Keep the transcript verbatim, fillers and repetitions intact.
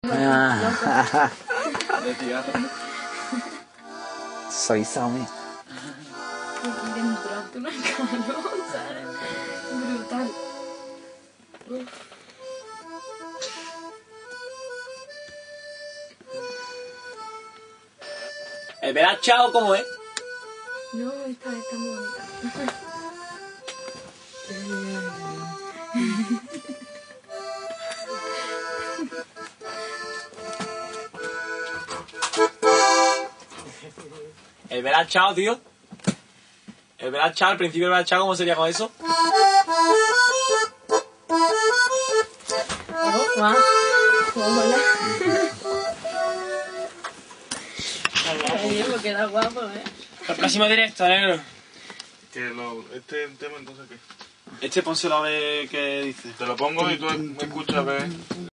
Ah. De cigarro. Soy Sammy. Porque entraste una calor, ¿sabes? Brutal. Uf. El verás chao, ¿cómo es? No, esta está muy bonita. El verás chao, tío. El verás chao, el principio del verás chao, ¿cómo sería con eso? Oh, guau. Hola. Ay, Dios, me queda guapo, ¿eh? El próximo directo, negro. Que lo, este tema entonces qué. Este pónselo a ver qué dice. Te lo pongo y tú me escuchas a ver.